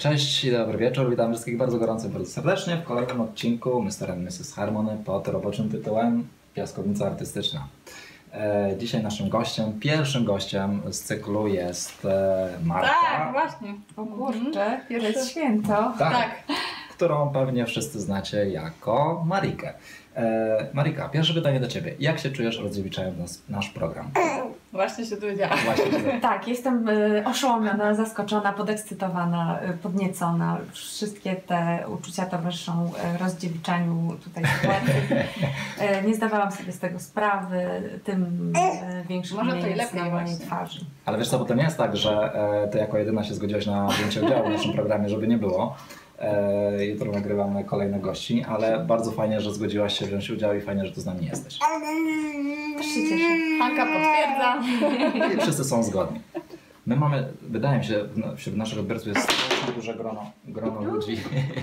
Cześć i dobry wieczór, witam wszystkich bardzo gorąco i bardzo serdecznie w kolejnym odcinku Mr. and Mrs. Harmony pod roboczym tytułem Piaskownica Artystyczna. Dzisiaj naszym gościem, pierwszym gościem z cyklu jest Marta. Tak, właśnie. O kurczę, pierwsze święto. Tak, którą pewnie wszyscy znacie jako Marikę. Marika, pierwsze pytanie do Ciebie. Jak się czujesz rozdzielczając nasz program? Właśnie się dowiedziałam. Tak, jestem oszołomiona, zaskoczona, podekscytowana, podniecona. Wszystkie te uczucia towarzyszą rozdziewiczaniu tutaj sytuacji. Nie zdawałam sobie z tego sprawy, tym większy jest na mojej twarzy. Ale wiesz co, bo to nie jest tak, że Ty jako jedyna się zgodziłaś na wzięcie udziału w naszym programie, żeby nie było. Jutro nagrywamy kolejnych gości, ale bardzo fajnie, że zgodziłaś się wziąć udział i fajnie, że tu z nami jesteś. Też się cieszę. Hanka potwierdza. I wszyscy są zgodni. My mamy, wydaje mi się, wśród naszych odbiorców jest strasznie duże grono ludzi,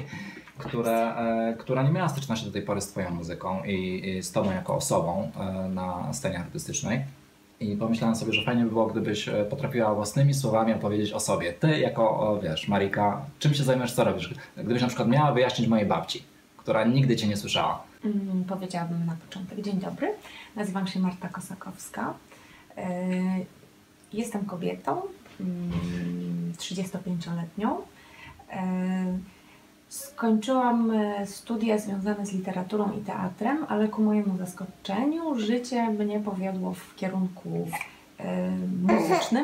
która nie miała styczności do tej pory z Twoją muzyką i z Tobą jako osobą na scenie artystycznej. I pomyślałem sobie, że fajnie by było, gdybyś potrafiła własnymi słowami opowiedzieć o sobie. Ty jako, wiesz, Marika, czym się zajmujesz, co robisz? Gdybyś na przykład miała wyjaśnić mojej babci, która nigdy Cię nie słyszała. Powiedziałabym na początek. Dzień dobry, nazywam się Marta Kosakowska. Jestem kobietą, 35-letnią. Skończyłam studia związane z literaturą i teatrem, ale ku mojemu zaskoczeniu życie mnie powiodło w kierunku muzycznym.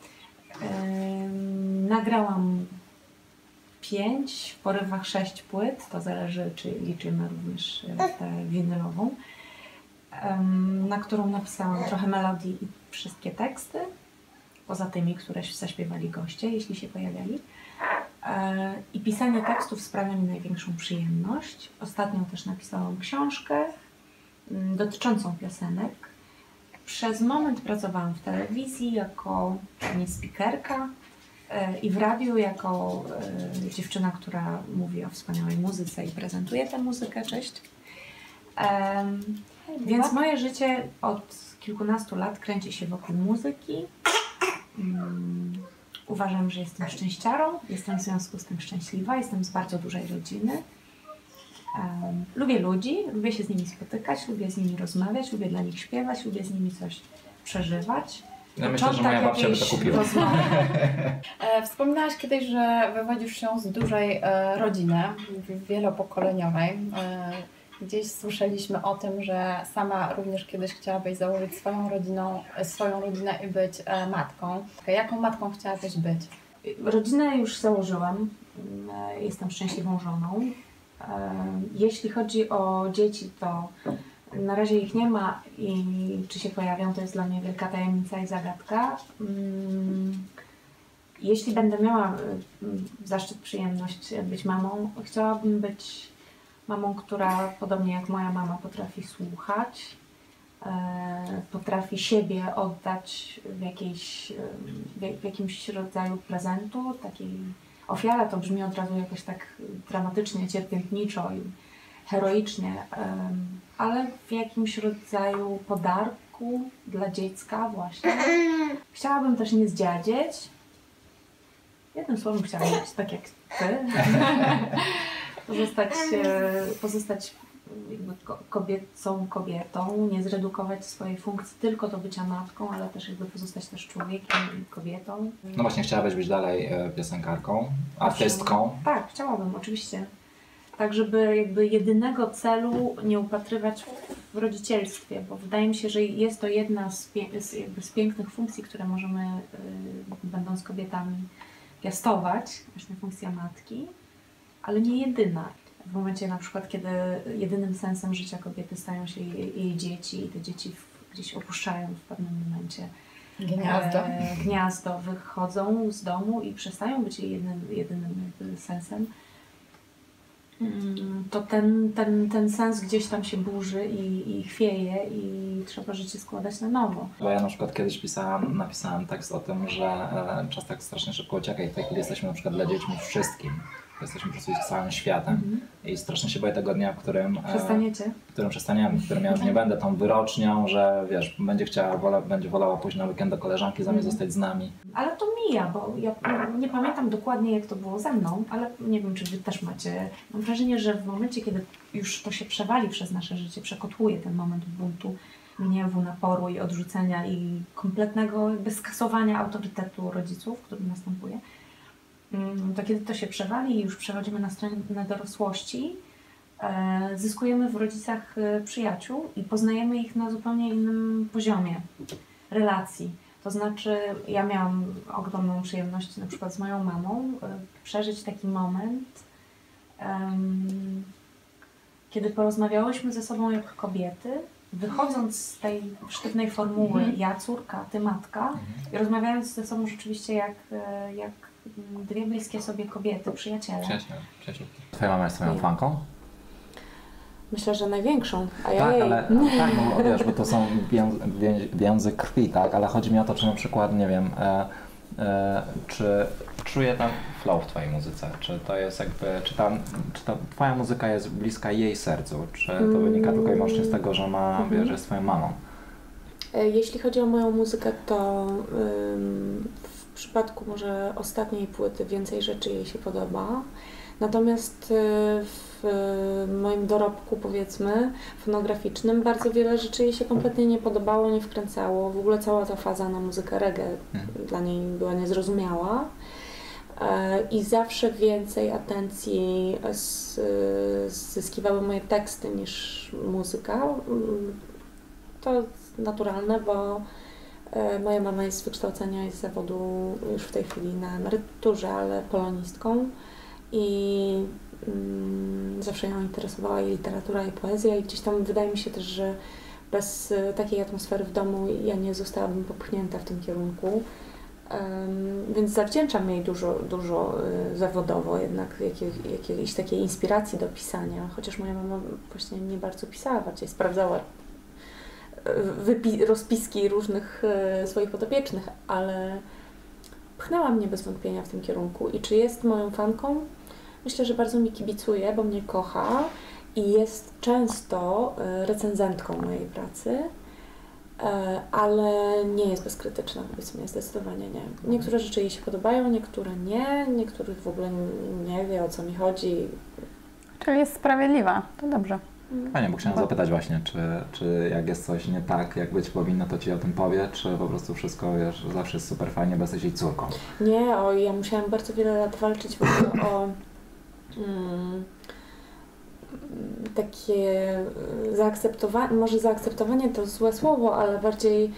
Nagrałam 5, w porywach 6 płyt, to zależy, czy liczymy również tę winylową, na którą napisałam trochę melodii i wszystkie teksty, poza tymi, które zaśpiewali goście, jeśli się pojawiali. I pisanie tekstów sprawia mi największą przyjemność. Ostatnio też napisałam książkę dotyczącą piosenek. Przez moment pracowałam w telewizji jako speakerka i w radiu jako dziewczyna, która mówi o wspaniałej muzyce i prezentuje tę muzykę. Cześć. Więc moje życie od kilkunastu lat kręci się wokół muzyki. Uważam, że jestem szczęściarą, jestem w związku z tym szczęśliwa, jestem z bardzo dużej rodziny. Lubię ludzi, lubię się z nimi spotykać, lubię z nimi rozmawiać, lubię dla nich śpiewać, lubię z nimi coś przeżywać. Ja myślę, że moja babcia by to kupiła. Wspominałaś kiedyś, że wywodzisz się z dużej rodziny, wielopokoleniowej. Gdzieś słyszeliśmy o tym, że sama również kiedyś chciałabyś założyć swoją rodzinę i być matką. Jaką matką chciałabyś być? Rodzinę już założyłam. Jestem szczęśliwą żoną. Jeśli chodzi o dzieci, to na razie ich nie ma i czy się pojawią, to jest dla mnie wielka tajemnica i zagadka. Jeśli będę miała zaszczyt, przyjemność być mamą, chciałabym być mamą, która podobnie jak moja mama potrafi słuchać, potrafi siebie oddać w jakimś rodzaju prezentu, takiej ofiara. To brzmi od razu jakoś tak dramatycznie, cierpiętniczo i heroicznie, ale w jakimś rodzaju podarku dla dziecka właśnie. Chciałabym też nie zdziadzieć. Jednym słowem chciałabym być tak jak ty. Pozostać jakby kobietą, nie zredukować swojej funkcji tylko do bycia matką, ale też jakby pozostać też człowiekiem i kobietą. No właśnie, chciałabyś być dalej piosenkarką, artystką? Tak, chciałabym, oczywiście. Tak, żeby jakby jedynego celu nie upatrywać w rodzicielstwie, bo wydaje mi się, że jest to jedna z pięknych funkcji, które możemy, będąc kobietami, piastować, właśnie funkcja matki. Ale nie jedyna. W momencie na przykład, kiedy jedynym sensem życia kobiety stają się jej dzieci i te dzieci gdzieś opuszczają w pewnym momencie gniazdo, wychodzą z domu i przestają być jej jedynym sensem, to ten sens gdzieś tam się burzy i chwieje i trzeba życie składać na nowo. Bo ja na przykład kiedyś napisałem tekst o tym, że czas tak strasznie szybko ucieka i w tej chwili jesteśmy na przykład dla dzieci wszystkim. jesteśmy po prostu ich całym światem. I strasznie się boję tego dnia, w którym przestaniemy, w którym ja już nie będę tą wyrocznią, że wiesz, będzie wolała pójść na weekend do koleżanki, zamiast zostać z nami. Ale to mija, bo ja nie pamiętam dokładnie, jak to było ze mną, ale nie wiem, czy wy też macie. Mam wrażenie, że w momencie, kiedy już to się przewali przez nasze życie, przekotłuje ten moment buntu, gniewu, naporu i odrzucenia i kompletnego jakby skasowania autorytetu rodziców, który następuje, to kiedy to się przewali i już przechodzimy na stronę dorosłości, zyskujemy w rodzicach przyjaciół i poznajemy ich na zupełnie innym poziomie relacji. To znaczy, ja miałam ogromną przyjemność na przykład z moją mamą przeżyć taki moment, kiedy porozmawiałyśmy ze sobą jak kobiety, wychodząc z tej sztywnej formuły ja córka, ty matka i rozmawiając ze sobą rzeczywiście jak dwie bliskie sobie kobiety, przyjaciele. Twoja mama jest twoją fanką? Myślę, że największą, a ja tak, jej... ale tak, no wiesz, bo to są więzy krwi, tak, ale chodzi mi o to, czy na przykład, nie wiem, czy czuję tam flow w twojej muzyce, czy to jest jakby, czy ta twoja muzyka jest bliska jej sercu, czy to wynika tylko i wyłącznie z tego, że wiesz, jest twoją mamą? Jeśli chodzi o moją muzykę, to w przypadku może ostatniej płyty więcej rzeczy jej się podoba. Natomiast w moim dorobku, powiedzmy, fonograficznym bardzo wiele rzeczy jej się kompletnie nie podobało, nie wkręcało. W ogóle cała ta faza na muzykę reggae dla niej była niezrozumiała. I zawsze więcej atencji zyskiwały moje teksty niż muzyka. To naturalne, bo moja mama jest z wykształcenia i z zawodu już w tej chwili na emeryturze, ale polonistką. I zawsze ją interesowała i literatura, i poezja, i gdzieś tam wydaje mi się też, że bez takiej atmosfery w domu ja nie zostałabym popchnięta w tym kierunku. Więc zawdzięczam jej dużo zawodowo jednak jakiejś takiej inspiracji do pisania, chociaż moja mama właśnie nie bardzo pisała, bardziej sprawdzała rozpiski różnych swoich podopiecznych, ale pchnęła mnie bez wątpienia w tym kierunku. I czy jest moją fanką? Myślę, że bardzo mi kibicuje, bo mnie kocha i jest często recenzentką mojej pracy, ale nie jest bezkrytyczna wobec mnie, zdecydowanie nie. Niektóre rzeczy jej się podobają, niektóre nie, niektórych w ogóle nie wie, o co mi chodzi. Czyli jest sprawiedliwa, to dobrze. Fajnie, bo chciałem zapytać właśnie, czy jak jest coś nie tak, jak być powinno, to ci o tym powie, czy po prostu wszystko, wiesz, zawsze jest super fajnie, bo jesteś jej córką? Nie, ja musiałam bardzo wiele lat walczyć w ogóle o takie zaakceptowanie, może zaakceptowanie to złe słowo, ale bardziej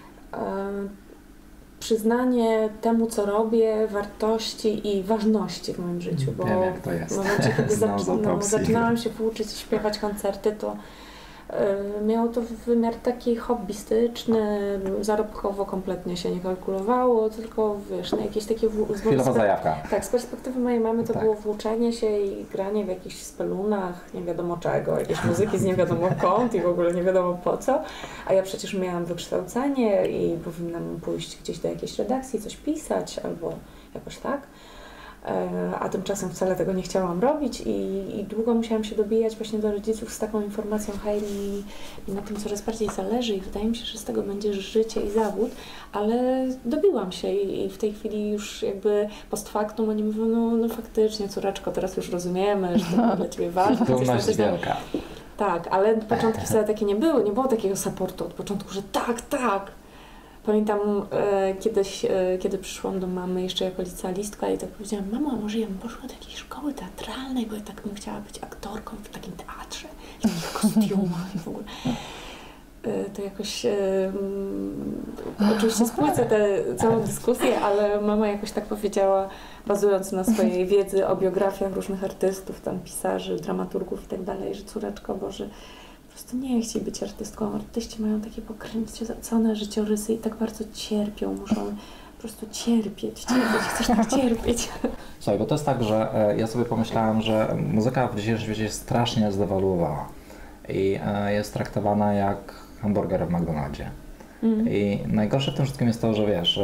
przyznanie temu, co robię, wartości i ważności w moim życiu. Bo wiem, jak to jest. W momencie, kiedy zaczynałam się uczyć śpiewać koncerty, to miało to wymiar taki hobbystyczny, zarobkowo kompletnie się nie kalkulowało, tylko wiesz, na jakieś takie... Chwilowa zajawka. Tak, z perspektywy mojej mamy to było włóczenie się i granie w jakichś spelunach, nie wiadomo czego, jakieś muzyki z nie wiadomo kąt i w ogóle nie wiadomo po co, a ja przecież miałam wykształcenie i powinnam pójść gdzieś do jakiejś redakcji, coś pisać albo jakoś tak. A tymczasem wcale tego nie chciałam robić i długo musiałam się dobijać właśnie do rodziców z taką informacją: hej, mi na tym coraz bardziej zależy i wydaje mi się, że z tego będzie życie i zawód, ale dobiłam się i w tej chwili już jakby post factum oni mówią, no faktycznie córeczko, teraz już rozumiemy, że to dla Ciebie ważne. Dumność wielka. Tak, ale początki wcale takie nie było takiego supportu od początku, że tak. Pamiętam kiedyś, kiedy przyszłam do mamy jeszcze jako licealistka i tak powiedziałam: mamo, a może ja bym poszła do jakiejś szkoły teatralnej, bo ja tak bym chciała być aktorką w takim teatrze, w takich kostiumach i w ogóle. To jakoś, oczywiście spłycę tę całą dyskusję, ale mama jakoś tak powiedziała, bazując na swojej wiedzy o biografiach różnych artystów, tam pisarzy, dramaturgów i tak dalej, że córeczko, Boże, po prostu nie chcę być artystką. Artyści mają takie pokręcone życiorysy i tak bardzo cierpią, muszą po prostu cierpieć, chcesz tak cierpieć. Słuchaj, bo to jest tak, że ja sobie pomyślałem, że muzyka w dzisiejszym świecie jest strasznie zdewaluowana i jest traktowana jak hamburger w McDonaldzie. I najgorsze w tym wszystkim jest to, że wiesz,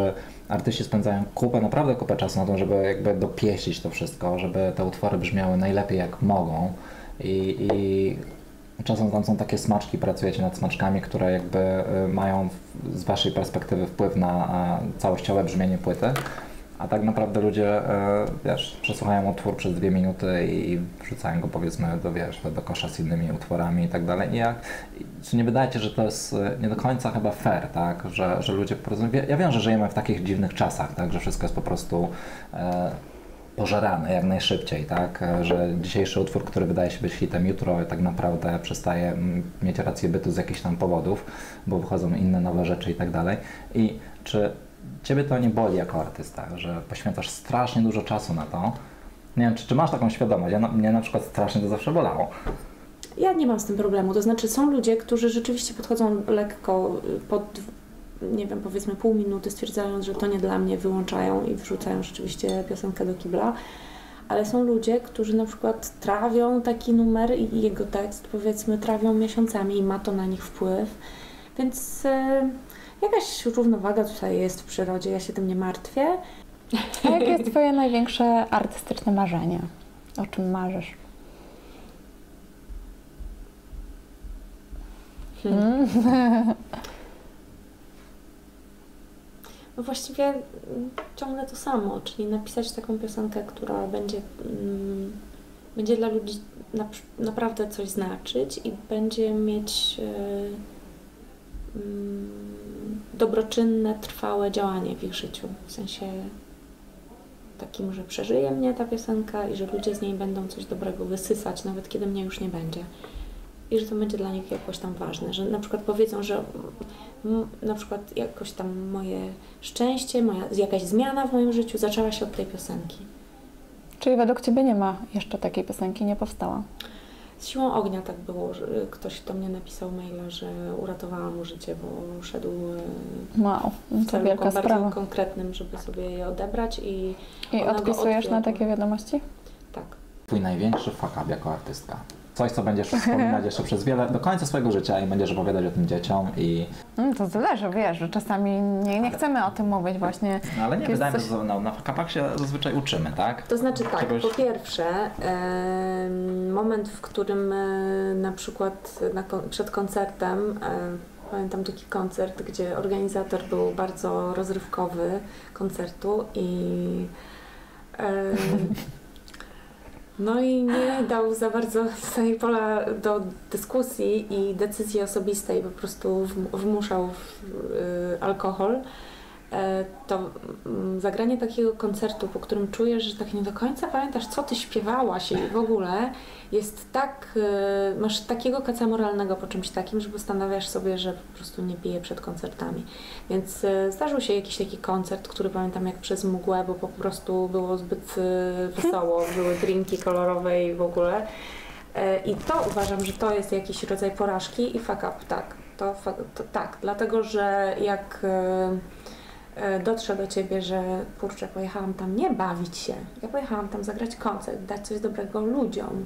artyści spędzają naprawdę kupę czasu na to, żeby jakby dopieścić to wszystko, żeby te utwory brzmiały najlepiej jak mogą i czasem tam są takie smaczki, pracujecie nad smaczkami, które jakby mają z waszej perspektywy wpływ na całościowe brzmienie płyty. A tak naprawdę ludzie, wiesz, przesłuchają utwór przez 2 minuty i wrzucają go, powiedzmy, do kosza z innymi utworami i tak dalej. Czy nie wydaje ci, że to jest nie do końca chyba fair, tak? Że ludzie po prostu... Ja wiem, że żyjemy w takich dziwnych czasach, tak? Że wszystko jest po prostu pożerane jak najszybciej, tak? Że dzisiejszy utwór, który wydaje się być hitem, jutro tak naprawdę przestaje mieć rację bytu z jakichś tam powodów, bo wychodzą inne nowe rzeczy i tak dalej. I czy ciebie to nie boli jako artysta, że poświęcasz strasznie dużo czasu na to? Nie wiem, czy masz taką świadomość? Mnie na przykład strasznie to zawsze bolało. Ja nie mam z tym problemu, to znaczy są ludzie, którzy rzeczywiście podchodzą lekko pod, nie wiem, powiedzmy pół minuty, stwierdzając, że to nie dla mnie, wyłączają i wrzucają rzeczywiście piosenkę do kibla, ale są ludzie, którzy na przykład trawią taki numer i jego tekst, powiedzmy, trawią miesiącami i ma to na nich wpływ, więc jakaś równowaga tutaj jest w przyrodzie, ja się tym nie martwię. A jakie jest twoje największe artystyczne marzenie? O czym marzysz? No właściwie ciągle to samo, czyli napisać taką piosenkę, która będzie dla ludzi naprawdę coś znaczyć i będzie mieć dobroczynne, trwałe działanie w ich życiu. W sensie takim, że przeżyje mnie ta piosenka i że ludzie z niej będą coś dobrego wysysać, nawet kiedy mnie już nie będzie. I że to będzie dla nich jakoś tam ważne, że na przykład powiedzą, że na przykład jakoś tam moje szczęście, jakaś zmiana w moim życiu zaczęła się od tej piosenki. Czyli według ciebie nie ma jeszcze takiej piosenki, nie powstała? Z Siłą ognia tak było, że ktoś do mnie napisał maila, że uratowała mu życie, bo szedł w celu bardzo konkretnym, żeby sobie je odebrać i odpisujesz na takie wiadomości? Tak. Twój największy fuck up jako artystka? Coś, co będziesz wspominać jeszcze do końca swojego życia i będziesz opowiadać o tym dzieciom i... To zależy, wiesz, że czasami nie chcemy o tym mówić właśnie. No ale nie, wydaje mi się, że na fuck upach się zazwyczaj uczymy, tak? To znaczy tak, po pierwsze, moment, w którym na przykład przed koncertem, pamiętam taki koncert, gdzie organizator był bardzo rozrywkowy koncertu i no i nie dał za bardzo tutaj pola do dyskusji i decyzji osobistej, po prostu wmuszał alkohol. To zagranie takiego koncertu, po którym czujesz, że tak nie do końca pamiętasz, co ty śpiewałaś i w ogóle jest tak, masz takiego kaca moralnego po czymś takim, że postanawiasz sobie, że po prostu nie piję przed koncertami. Więc zdarzył się jakiś taki koncert, który pamiętam jak przez mgłę, bo po prostu było zbyt wesoło, były drinki kolorowe i w ogóle. I to uważam, że to jest jakiś rodzaj porażki i fuck up, tak. To tak, dlatego że jak dotrze do ciebie, że kurczę, pojechałam tam nie bawić się, ja pojechałam tam zagrać koncert, dać coś dobrego ludziom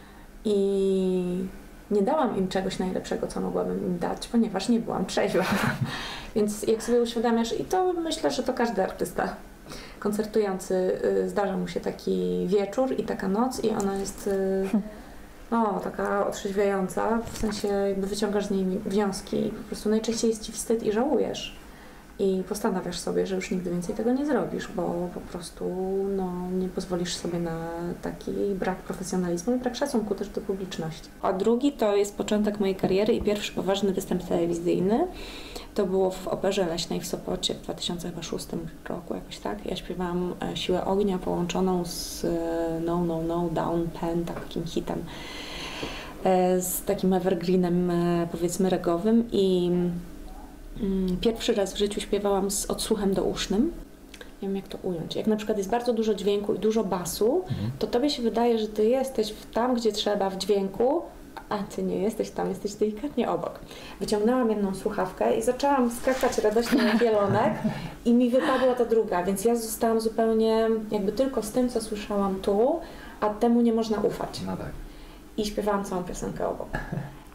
i nie dałam im czegoś najlepszego, co mogłabym im dać, ponieważ nie byłam trzeźwa. Więc jak sobie uświadamiasz, i to myślę, że to każdy artysta koncertujący, zdarza mu się taki wieczór i taka noc i ona jest taka otrzeźwiająca, w sensie jakby wyciągasz z niej wnioski i po prostu najczęściej jest ci wstyd i żałujesz. I postanawiasz sobie, że już nigdy więcej tego nie zrobisz, bo po prostu nie pozwolisz sobie na taki brak profesjonalizmu i brak szacunku też do publiczności. A drugi to jest początek mojej kariery i pierwszy poważny występ telewizyjny. To było w Operze Leśnej w Sopocie w 2006 roku, jakoś tak. Ja śpiewałam Siłę ognia połączoną z No, Down Pen, takim hitem, z takim evergreenem, powiedzmy, regowym i pierwszy raz w życiu śpiewałam z odsłuchem dousznym. Nie wiem jak to ująć. Jak na przykład jest bardzo dużo dźwięku i dużo basu, to tobie się wydaje, że ty jesteś tam, gdzie trzeba w dźwięku, a ty nie jesteś tam, jesteś delikatnie obok. Wyciągnęłam jedną słuchawkę i zaczęłam skakać radośnie jak jelonek i mi wypadła ta druga, więc ja zostałam zupełnie jakby tylko z tym, co słyszałam tu, a temu nie można ufać. No tak. I śpiewałam całą piosenkę obok.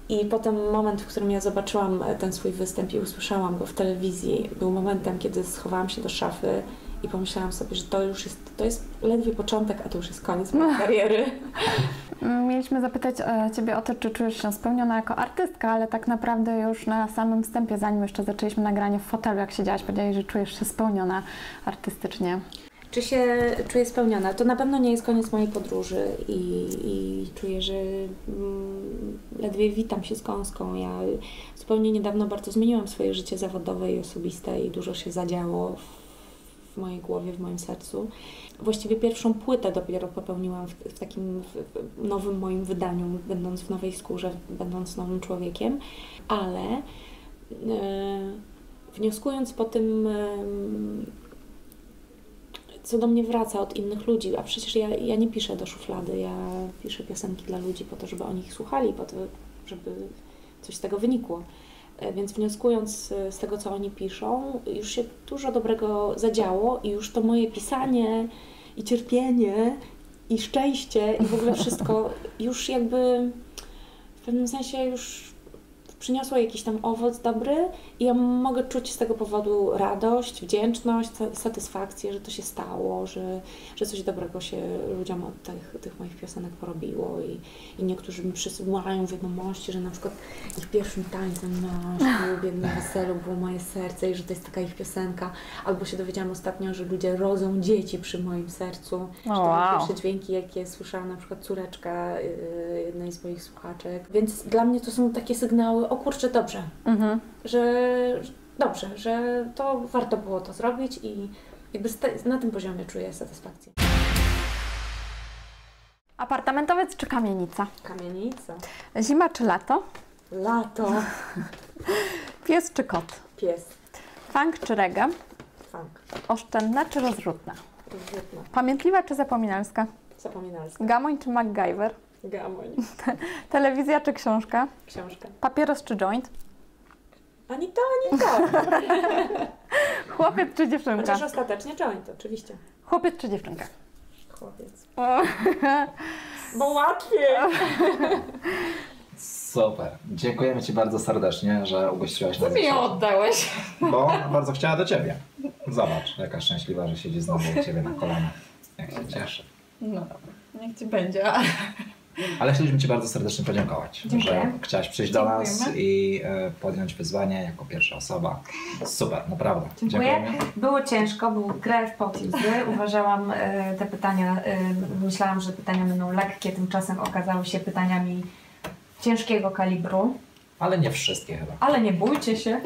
I potem moment, w którym ja zobaczyłam ten swój występ i usłyszałam go w telewizji, był momentem, kiedy schowałam się do szafy i pomyślałam sobie, że to jest ledwie początek, a to już jest koniec mojej kariery. Mieliśmy zapytać Ciebie o to, czy czujesz się spełniona jako artystka, ale tak naprawdę już na samym wstępie, zanim jeszcze zaczęliśmy nagranie w fotelu, jak siedziałaś, powiedziałaś, że czujesz się spełniona artystycznie. Czy się czuję spełniona? To na pewno nie jest koniec mojej podróży i czuję, że ledwie witam się z gąską. Ja zupełnie niedawno bardzo zmieniłam swoje życie zawodowe i osobiste i dużo się zadziało w mojej głowie, w moim sercu. Właściwie pierwszą płytę dopiero popełniłam w takim nowym moim wydaniu, będąc w nowej skórze, będąc nowym człowiekiem, ale wnioskując po tym, co do mnie wraca od innych ludzi, a przecież ja nie piszę do szuflady, ja piszę piosenki dla ludzi po to, żeby oni ich słuchali, po to, żeby coś z tego wynikło. Więc wnioskując z tego, co oni piszą, już się dużo dobrego zadziało i już to moje pisanie i cierpienie i szczęście i w ogóle wszystko już jakby w pewnym sensie już przyniosło jakiś tam owoc dobry i ja mogę czuć z tego powodu radość, wdzięczność, satysfakcję, że to się stało, że coś dobrego się ludziom od tych moich piosenek porobiło i niektórzy mi przysyłają wiadomości, że na przykład ich pierwszym tańcem na ślubie, na weselu było moje serce i że to jest taka ich piosenka, albo się dowiedziałam ostatnio, że ludzie rodzą dzieci przy moim sercu, że to były pierwsze dźwięki, jakie słyszała na przykład córeczka jednej z moich słuchaczek, więc dla mnie to są takie sygnały, o kurczę, dobrze, że to warto było to zrobić i jakby na tym poziomie czuję satysfakcję. Apartamentowiec czy kamienica? Kamienica. Zima czy lato? Lato. Pies czy kot? Pies. Funk czy reggae? Funk. Oszczędna czy rozrzutna? Rozrzutna. Pamiętliwa czy zapominalska? Zapominalska. Gamoń czy MacGyver? Gamoń. Telewizja czy książka? Książka. Papieros czy joint? Ani to, ani to. Chłopiec czy dziewczynka? Chociaż ostatecznie joint, oczywiście. Chłopiec czy dziewczynka? Chłopiec. Bo łatwiej. Super. Dziękujemy Ci bardzo serdecznie, że ugościłaś nas. Ty mi ją oddałeś. Bo bardzo chciała do Ciebie. Zobacz, jaka szczęśliwa, że siedzi znowu u Ciebie na kolanach. Jak się cieszy. No, niech Ci będzie. Ale chcieliśmy Ci bardzo serdecznie podziękować, że chciałaś przyjść do nas i podjąć wyzwanie jako pierwsza osoba. Super, naprawdę. Dziękuję. Było ciężko, był krew, pot i łzy. Uważałam te pytania, myślałam, że pytania będą lekkie, tymczasem okazały się pytaniami ciężkiego kalibru. Ale nie wszystkie chyba. Ale nie bójcie się.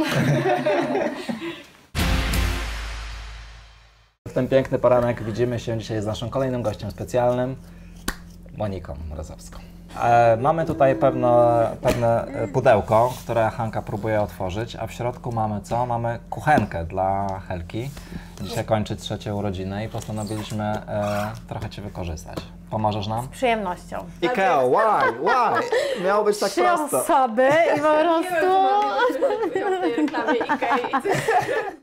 W ten piękny poranek widzimy się dzisiaj z naszym kolejnym gościem specjalnym, Moniką Mrozowską. Mamy tutaj pewne pudełko, które Hanka próbuje otworzyć, a w środku mamy co? Mamy kuchenkę dla Helki. Dzisiaj kończy 3. urodziny i postanowiliśmy trochę Cię wykorzystać. Pomożesz nam? Z przyjemnością. Ikea, why? Miało być tak 3 prosto. osoby i po prostu... W tej reklamie Ikei.